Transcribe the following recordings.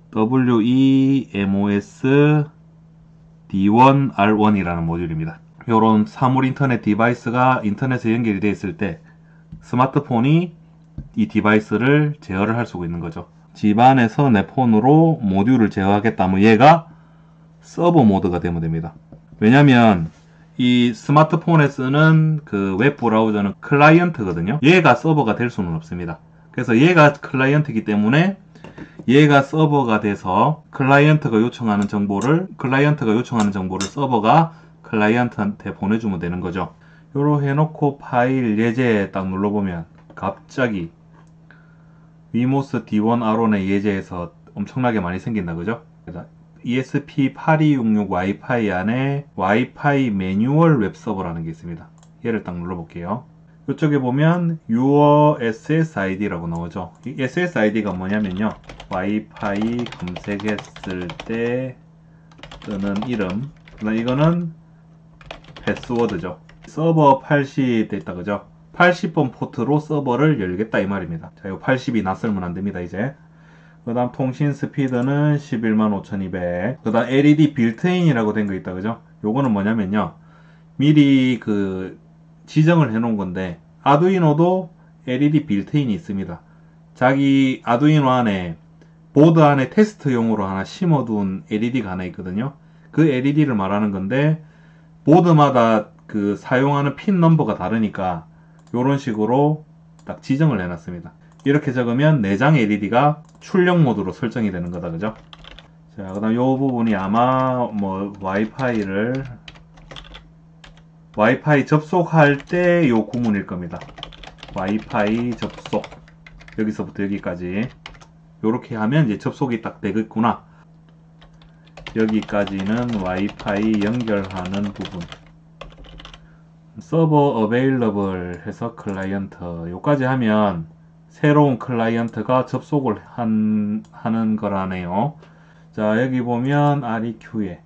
WEMOS D1R1이라는 모듈입니다. 이런 사물 인터넷 디바이스가 인터넷에 연결이 되어 있을 때 스마트폰이 이 디바이스를 제어를 할 수가 있는 거죠. 집안에서 내 폰으로 모듈을 제어하겠다면 얘가 서버 모드가 되면 됩니다. 왜냐면 이 스마트폰에 쓰는 그 웹브라우저는 클라이언트거든요. 얘가 서버가 될 수는 없습니다. 그래서 얘가 클라이언트이기 때문에 얘가 서버가 돼서 클라이언트가 요청하는 정보를 서버가 클라이언트한테 보내주면 되는 거죠. 요로 해놓고 파일 예제 딱 눌러보면 갑자기 위모스 D1R1의 예제에서 엄청나게 많이 생긴다, 그죠? ESP8266 와이파이 안에 와이파이 매뉴얼 웹서버라는 게 있습니다. 얘를 딱 눌러볼게요. 이쪽에 보면 Your SSID라고 나오죠. 이 SSID가 뭐냐면요, 와이파이 검색했을 때 뜨는 이름, 이거는 패스워드죠. 서버 80 됐다, 그죠? 80번 포트로 서버를 열겠다 이 말입니다. 자, 이거 80이 낯설면 안 됩니다, 이제. 그 다음 통신 스피드는 115,200. 그 다음 LED 빌트인이라고 된 거 있다, 그죠? 요거는 뭐냐면요, 미리 지정을 해 놓은 건데, 아두이노도 LED 빌트인이 있습니다. 자기 아두이노 안에, 보드 안에 테스트용으로 하나 심어둔 LED가 하나 있거든요. 그 LED를 말하는 건데, 보드마다 사용하는 핀 넘버가 다르니까 요런 식으로 딱 지정을 해놨습니다. 이렇게 적으면 내장 LED가 출력 모드로 설정이 되는 거다, 그죠? 자, 그 다음 요 부분이 아마 와이파이 접속할 때 요 구문일 겁니다. 와이파이 접속, 여기서부터 여기까지 요렇게 하면 이제 접속이 딱 되겠구나. 여기까지는 와이파이 연결하는 부분. 서버 어베일러블 해서 클라이언트, 요까지 하면 새로운 클라이언트가 접속을 하는 거라네요. 자, 여기 보면 REQ에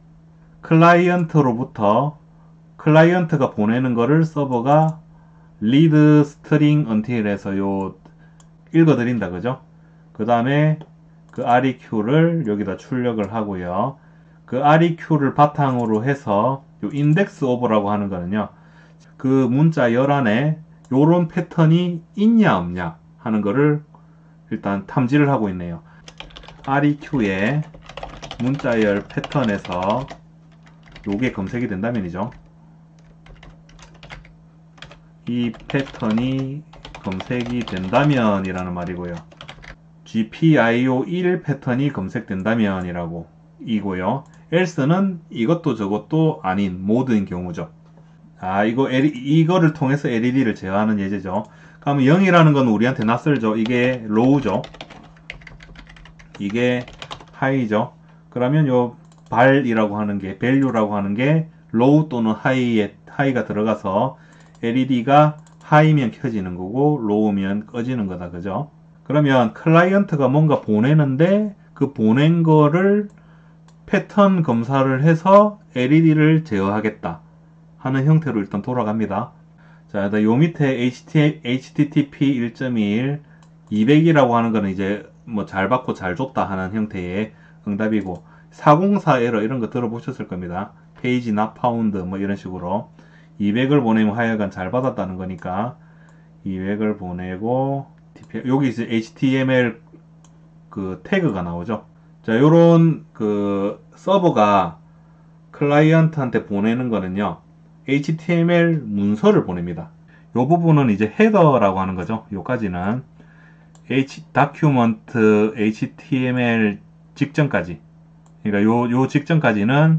클라이언트가 보내는 거를 서버가 read string until 해서 읽어드린다, 그죠? 그 다음에 그 REQ를 여기다 출력을 하고요. 그 REQ를 바탕으로 해서 요 index of라고 하는 거는요, 그 문자 열 안에 요런 패턴이 있냐 없냐 하는 거를 일단 탐지를 하고 있네요. REQ의 문자열 패턴에서 요게 검색이 된다면이죠. 이 패턴이 검색이 된다면 이라는 말이고요. GPIO1 패턴이 검색된다면 이라고 이고요. else는 이것도 저것도 아닌 모드인 경우죠. 아, 이거를 통해서 LED를 제어하는 예제죠. 그러면 0이라는 건 우리한테 낯설죠. 이게 low죠. 이게 high죠. 그러면 요 발이라고 하는 게, value라고 하는 게 low 또는 high가 들어가서 LED가 high면 켜지는 거고 low면 꺼지는 거다, 그죠? 그러면 클라이언트가 뭔가 보내는데 그 보낸 거를 패턴 검사를 해서 LED를 제어하겠다 하는 형태로 일단 돌아갑니다. 자, 요 밑에 HTTP 1.1 200이라고 하는 거는 이제 뭐 잘 받고 잘 줬다 하는 형태의 응답이고, 404 에러 이런 거 들어보셨을 겁니다. 페이지 not found 뭐 이런 식으로 200을 보내면 하여간 잘 받았다는 거니까 200을 보내고, 여기 이제 HTML 태그가 나오죠. 자, 요런 서버가 클라이언트한테 보내는 거는요, HTML 문서를 보냅니다. 요 부분은 이제 헤더라고 하는 거죠. 요까지는 document HTML 직전까지, 그러니까 요 직전까지는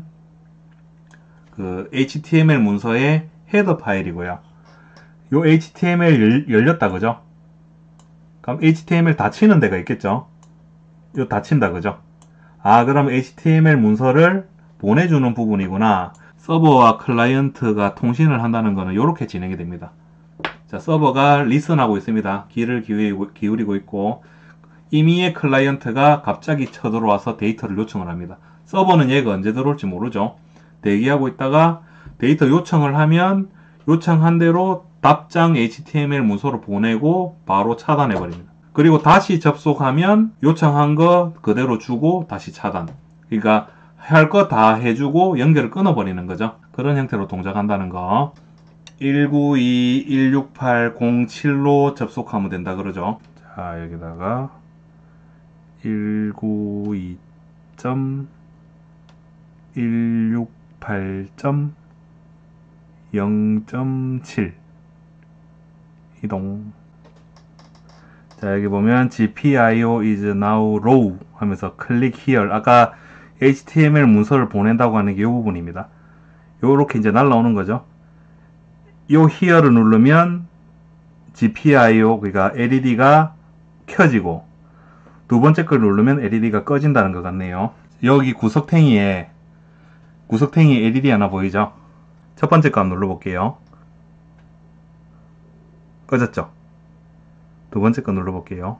HTML 문서의 헤더 파일이고요. 요 HTML 열렸다, 그죠? 그럼 HTML 닫히는 데가 있겠죠? 요 닫힌다, 그죠? 아, 그럼 HTML 문서를 보내주는 부분이구나. 서버와 클라이언트가 통신을 한다는 거는 이렇게 진행이 됩니다. 자, 서버가 리슨하고 있습니다. 귀를 기울이고 있고, 이미의 클라이언트가 갑자기 쳐들어와서 데이터를 요청을 합니다. 서버는 얘가 언제 들어올지 모르죠. 대기하고 있다가 데이터 요청을 하면 요청한 대로 답장 HTML 문서로 보내고 바로 차단해 버립니다. 그리고 다시 접속하면 요청한 거 그대로 주고 다시 차단. 그러니까 할 거 다 해주고 연결을 끊어버리는 거죠. 그런 형태로 동작한다는 거. 192.168.07로 접속하면 된다 그러죠. 자, 여기다가 192.168.0.7 이동. 자, 여기 보면 GPIO is now low 하면서 click here. 아까 HTML 문서를 보낸다고 하는 게 이 부분입니다. 요렇게 이제 날라오는 거죠. 요 here를 누르면 GPIO, 그러니까 LED가 켜지고, 두 번째 걸 누르면 LED가 꺼진다는 것 같네요. 여기 구석탱이에 LED 하나 보이죠? 첫 번째 거 한번 눌러볼게요. 꺼졌죠? 두 번째 거 눌러볼게요.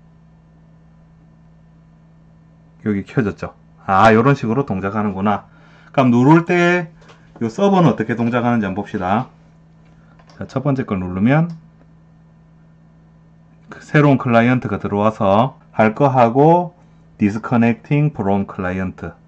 여기 켜졌죠? 아, 요런 식으로 동작하는구나. 그럼 누를 때 요 서버는 어떻게 동작하는지 한번 봅시다. 자, 첫 번째 걸 누르면 새로운 클라이언트가 들어와서 할 거 하고 disconnecting from client